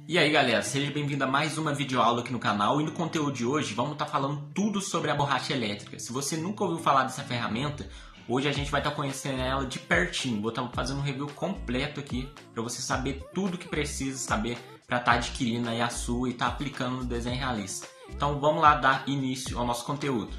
E aí galera, seja bem-vindo a mais uma videoaula aqui no canal. E no conteúdo de hoje vamos estar falando tudo sobre a borracha elétrica. Se você nunca ouviu falar dessa ferramenta, hoje a gente vai estar conhecendo ela de pertinho. Vou estar fazendo um review completo aqui para você saber tudo que precisa saber para estar adquirindo aí a sua e estar aplicando no desenho realista. Então vamos lá dar início ao nosso conteúdo.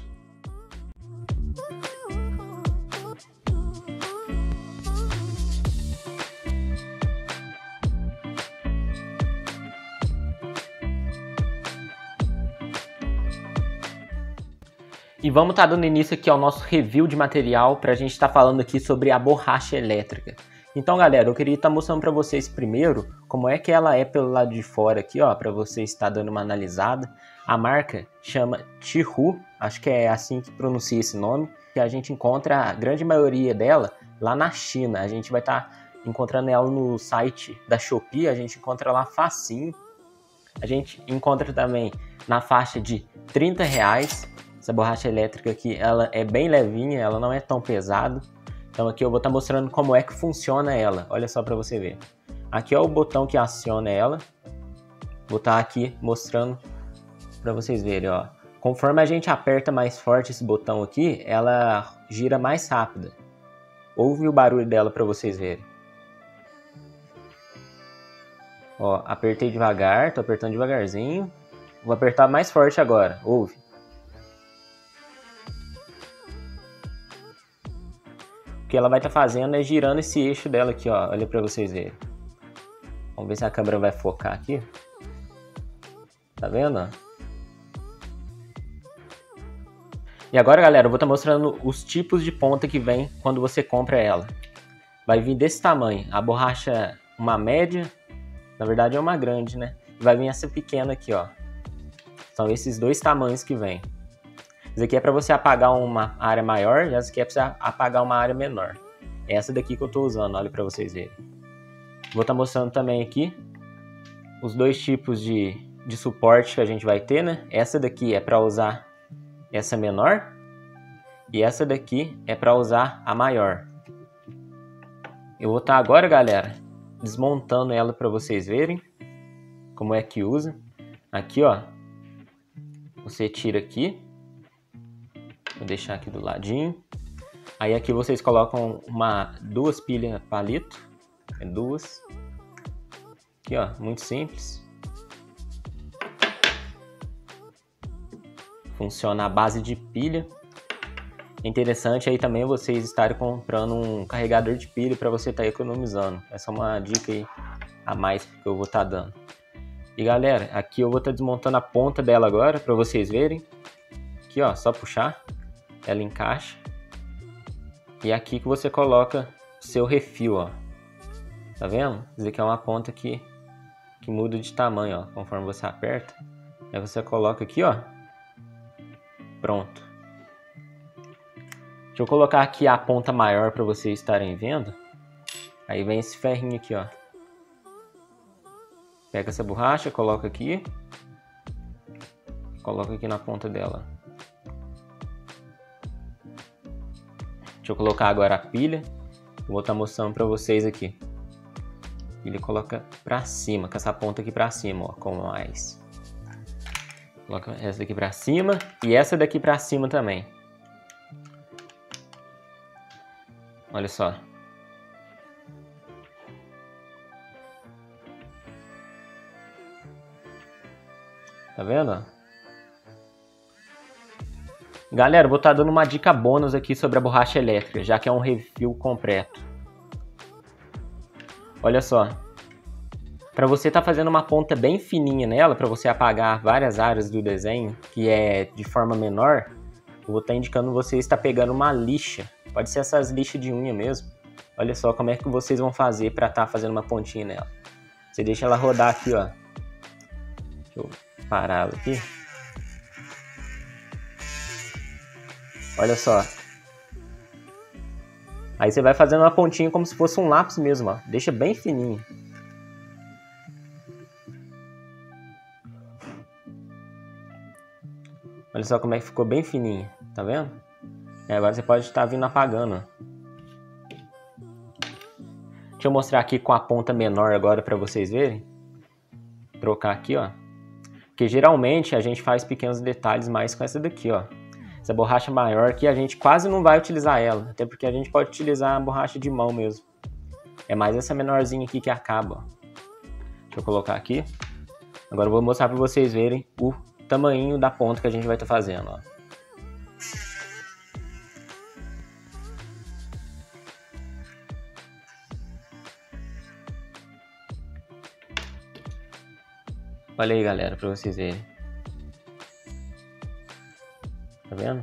E vamos estar dando início aqui ao nosso review de material para a gente estar falando aqui sobre a borracha elétrica. Então galera, eu queria estar mostrando para vocês primeiro como é que ela é pelo lado de fora aqui, ó, para você estar dando uma analisada. A marca chama Tihu, acho que é assim que pronuncia esse nome, que a gente encontra a grande maioria dela lá na China. A gente vai estar encontrando ela no site da Shopee, a gente encontra lá facinho. A gente encontra também na faixa de R$30. Essa borracha elétrica aqui, ela é bem levinha, ela não é tão pesada. Então aqui eu vou estar mostrando como é que funciona ela. Olha só para você ver. Aqui é o botão que aciona ela. Vou estar aqui mostrando para vocês verem, ó. Conforme a gente aperta mais forte esse botão aqui, ela gira mais rápida. Ouve o barulho dela para vocês verem. Ó, apertei devagar, tô apertando devagarzinho. Vou apertar mais forte agora, ouve. O que ela vai estar fazendo é girando esse eixo dela aqui, ó. Olha para vocês verem. Vamos ver se a câmera vai focar aqui. Tá vendo? E agora, galera, eu vou estar mostrando os tipos de ponta que vem quando você compra ela. Vai vir desse tamanho. A borracha, uma média. Na verdade é uma grande, né? E vai vir essa pequena aqui, ó. São esses dois tamanhos que vem. Esse aqui é para você apagar uma área maior e essa aqui é para você apagar uma área menor. É essa daqui que eu estou usando, olha para vocês verem. Vou estar mostrando também aqui os dois tipos de suporte que a gente vai ter, né? Essa daqui é para usar essa menor e essa daqui é para usar a maior. Eu vou estar agora, galera, desmontando ela para vocês verem como é que usa. Aqui, ó, você tira aqui. Vou deixar aqui do ladinho. Aí aqui vocês colocam duas pilhas palito. É duas. Aqui, ó, muito simples. Funciona à base de pilha. É interessante aí também vocês estarem comprando um carregador de pilha para você estar economizando. Essa é uma dica aí a mais que eu vou estar dando. E galera, aqui eu vou estar desmontando a ponta dela agora para vocês verem. Aqui, ó, só puxar. Ela encaixa. E aqui que você coloca o seu refil, ó. Tá vendo? Isso aqui é uma ponta que muda de tamanho, ó, conforme você aperta. Aí você coloca aqui, ó. Pronto. Deixa eu colocar aqui a ponta maior para vocês estarem vendo. Aí vem esse ferrinho aqui, ó. Pega essa borracha, coloca aqui. Coloca aqui na ponta dela. Deixa eu colocar agora a pilha. Eu vou estar mostrando para vocês aqui. Ele coloca para cima, com essa ponta aqui para cima, ó, com mais. Coloca essa daqui para cima e essa daqui para cima também. Olha só. Tá vendo? Galera, vou estar dando uma dica bônus aqui sobre a borracha elétrica, já que é um review completo. Olha só. Para você estar fazendo uma ponta bem fininha nela, para você apagar várias áreas do desenho, que é de forma menor, eu vou estar indicando você estar pegando uma lixa. Pode ser essas lixas de unha mesmo. Olha só como é que vocês vão fazer para estar fazendo uma pontinha nela. Você deixa ela rodar aqui, ó. Deixa eu parar ela aqui. Olha só. Aí você vai fazendo uma pontinha como se fosse um lápis mesmo, ó. Deixa bem fininho. Olha só como é que ficou bem fininho, tá vendo? E agora você pode estar vindo apagando, ó. Deixa eu mostrar aqui com a ponta menor agora para vocês verem. trocar aqui, ó. Porque geralmente a gente faz pequenos detalhes mais com essa daqui, ó. Essa borracha maior aqui a gente quase não vai utilizar ela, até porque a gente pode utilizar a borracha de mão mesmo. É mais essa menorzinha aqui que acaba, ó. Deixa eu colocar aqui. Agora eu vou mostrar para vocês verem o tamanho da ponta que a gente vai estar fazendo, ó. Olha aí, galera, para vocês verem. Tá vendo?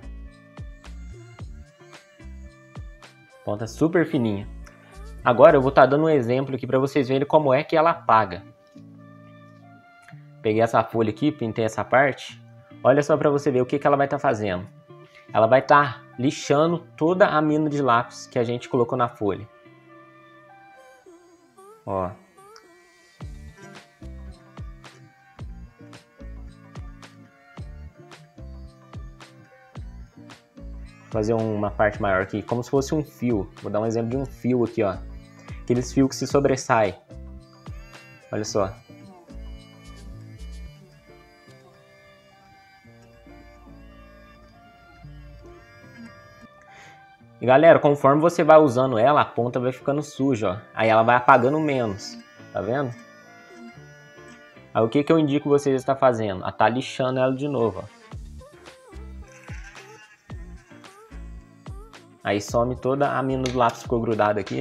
Ponta super fininha. Agora eu vou estar dando um exemplo aqui para vocês verem como é que ela apaga. Peguei essa folha aqui, pintei essa parte. Olha só para você ver o que ela vai estar fazendo. Ela vai estar lixando toda a mina de lápis que a gente colocou na folha. Ó. Fazer uma parte maior aqui, como se fosse um fio. Vou dar um exemplo de um fio aqui, ó. Aqueles fios que se sobressaem. Olha só. E galera, conforme você vai usando ela, a ponta vai ficando suja, ó. Aí ela vai apagando menos, tá vendo? Aí o que eu indico vocês estar fazendo? A tá lixando ela de novo, ó. Aí some toda a mina do lápis que ficou grudada aqui.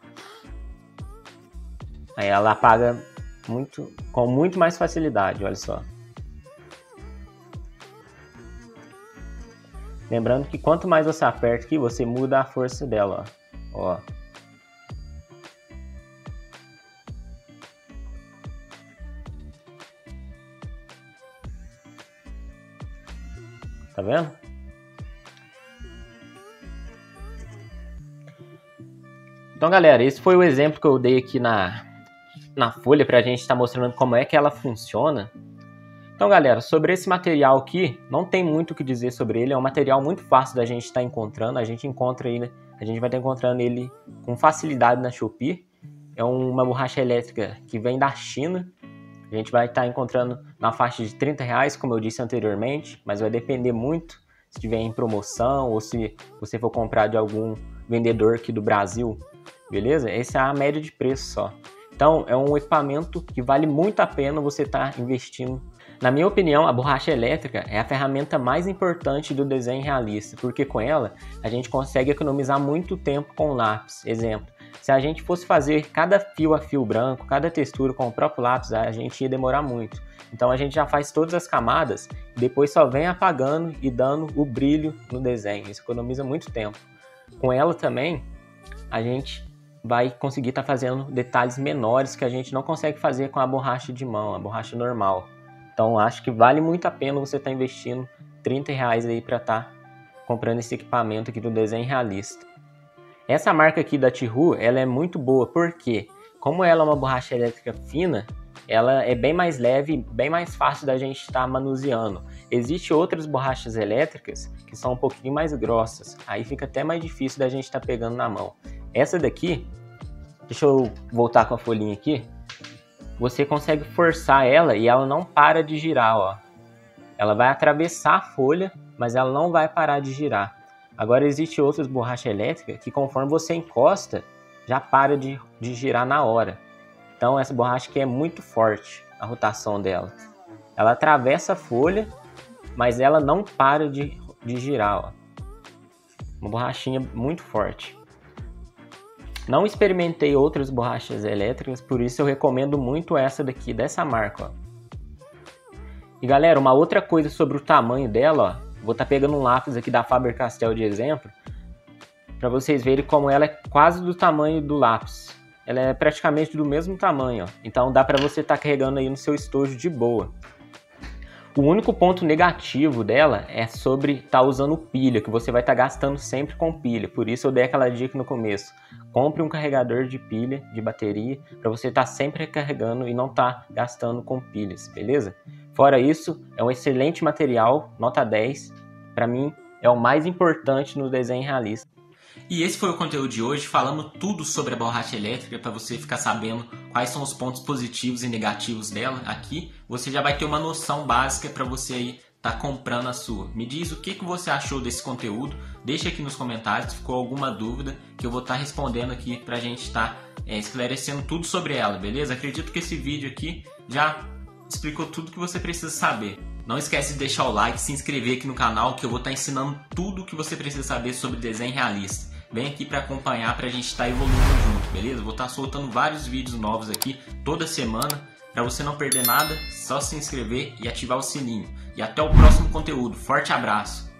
Aí ela apaga com muito mais facilidade, olha só. Lembrando que quanto mais você aperta aqui, você muda a força dela, ó. Tá vendo? Então, galera, esse foi o exemplo que eu dei aqui na folha pra gente estar mostrando como é que ela funciona. Então, galera, sobre esse material aqui, não tem muito o que dizer sobre ele. É um material muito fácil da gente estar encontrando. A gente encontra ele, a gente vai estar encontrando ele com facilidade na Shopee. É uma borracha elétrica que vem da China. A gente vai estar encontrando na faixa de R$30, como eu disse anteriormente, mas vai depender muito se tiver em promoção ou se você for comprar de algum vendedor aqui do Brasil, beleza? Essa é a média de preço só. Então, é um equipamento que vale muito a pena você estar investindo. Na minha opinião, a borracha elétrica é a ferramenta mais importante do desenho realista, porque com ela a gente consegue economizar muito tempo com o lápis. Exemplo, se a gente fosse fazer cada fio a fio branco, cada textura com o próprio lápis, a gente ia demorar muito. Então a gente já faz todas as camadas e depois só vem apagando e dando o brilho no desenho. Isso economiza muito tempo. Com ela também, a gente vai conseguir estar fazendo detalhes menores que a gente não consegue fazer com a borracha de mão, a borracha normal. Então acho que vale muito a pena você estar investindo R$30 aí para estar comprando esse equipamento aqui do desenho realista. Essa marca aqui da Tihu, ela é muito boa, porque como ela é uma borracha elétrica fina, ela é bem mais leve, bem mais fácil da gente estar manuseando. Existem outras borrachas elétricas que são um pouquinho mais grossas, aí fica até mais difícil da gente estar pegando na mão. Essa daqui, deixa eu voltar com a folhinha aqui, você consegue forçar ela e ela não para de girar, ó. Ela vai atravessar a folha, mas ela não vai parar de girar. Agora existem outras borrachas elétricas que conforme você encosta, já para de girar na hora. Então essa borracha aqui é muito forte, a rotação dela. Ela atravessa a folha, mas ela não para de girar, ó. Uma borrachinha muito forte. Não experimentei outras borrachas elétricas, por isso eu recomendo muito essa daqui, dessa marca, ó. E galera, uma outra coisa sobre o tamanho dela, ó. Vou estar pegando um lápis aqui da Faber-Castell de exemplo, para vocês verem como ela é quase do tamanho do lápis. Ela é praticamente do mesmo tamanho, ó. Então dá para você estar carregando aí no seu estojo de boa. O único ponto negativo dela é sobre estar usando pilha, que você vai estar gastando sempre com pilha. Por isso eu dei aquela dica no começo. Compre um carregador de pilha, de bateria, para você estar sempre recarregando e não estar gastando com pilhas, beleza? Fora isso, é um excelente material, nota 10. Para mim, é o mais importante no desenho realista. E esse foi o conteúdo de hoje, falando tudo sobre a borracha elétrica, para você ficar sabendo quais são os pontos positivos e negativos dela aqui, você já vai ter uma noção básica para você aí tá comprando a sua. Me diz o que você achou desse conteúdo, deixa aqui nos comentários se ficou alguma dúvida, que eu vou estar respondendo aqui pra gente estar esclarecendo tudo sobre ela, beleza? Acredito que esse vídeo aqui já explicou tudo que você precisa saber. Não esquece de deixar o like, se inscrever aqui no canal, que eu vou estar ensinando tudo o que você precisa saber sobre desenho realista. Vem aqui para acompanhar, para a gente estar evoluindo junto, beleza? Vou estar soltando vários vídeos novos aqui toda semana. Para você não perder nada, só se inscrever e ativar o sininho. E até o próximo conteúdo. Forte abraço!